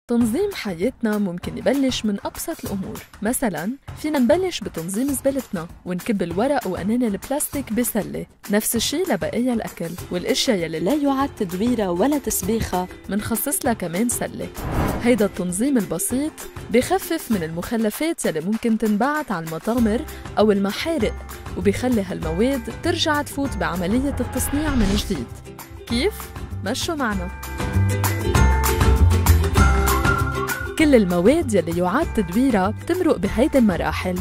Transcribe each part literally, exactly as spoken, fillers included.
تنظيم حياتنا ممكن يبلش من أبسط الأمور. مثلاً فينا نبلش بتنظيم زبالتنا ونكب الورق وقنان البلاستيك بسلة. نفس الشي لبقايا الأكل والأشياء يلي لا يعد تدويرها ولا تسبيخها منخصص لها كمان سلة. هيدا التنظيم البسيط بخفف من المخلفات يلي ممكن تنبعت على المطامر أو المحارق، وبيخلي هالمواد ترجع تفوت بعملية التصنيع من جديد. كيف؟ مشوا معنا. كل المواد يلي يعاد تدويرها بتمرق بهيدي المراحل.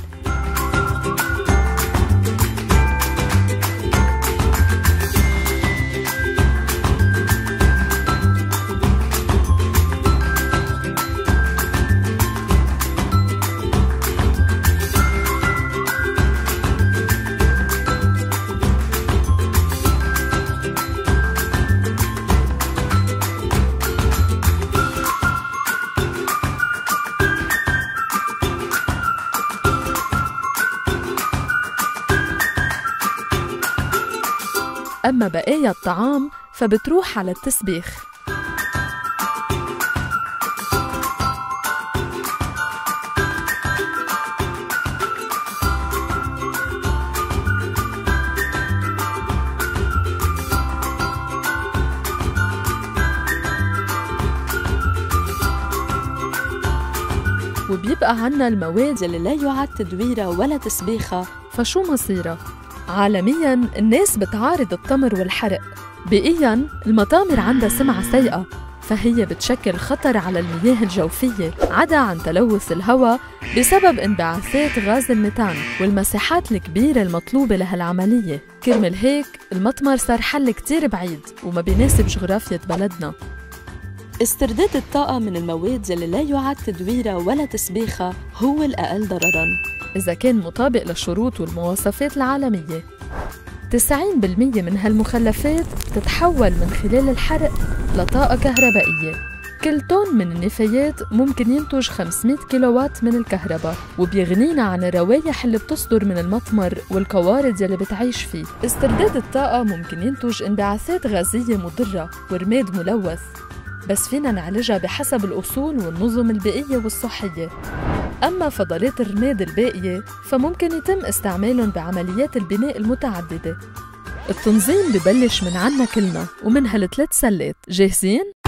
أما بقايا الطعام فبتروح على التسبيخ. وبيبقى عنا المواد اللي لا يعد تدويرها ولا تسبيخها، فشو مصيرها؟ عالمياً الناس بتعارض التمر والحرق. بيئياً المطامر عندها سمعة سيئة، فهي بتشكل خطر على المياه الجوفية، عدا عن تلوث الهواء بسبب انبعاثات غاز الميثان والمساحات الكبيرة المطلوبة لهالعملية. كرمال هيك المطمر صار حل كتير بعيد وما بيناسب جغرافية بلدنا. استرداد الطاقة من المواد اللي لا يعد تدويرها ولا تسبيخها هو الأقل ضرراً إذا كان مطابق للشروط والمواصفات العالمية. تسعين بالمية من هالمخلفات تتحول من خلال الحرق لطاقة كهربائية. كل طن من النفايات ممكن ينتج خمسمية كيلووات من الكهرباء، وبيغنينا عن الروايح اللي بتصدر من المطمر والقوارض يلي بتعيش فيه. استرداد الطاقة ممكن ينتج انبعاثات غازية مضرة ورماد ملوث، بس فينا نعالجها بحسب الأصول والنظم البيئية والصحية. أما فضلات الرماد الباقية فممكن يتم استعمالهم بعمليات البناء المتعددة. التنظيم ببلش من عنا كلنا ومن هالثلاث سلات. جاهزين؟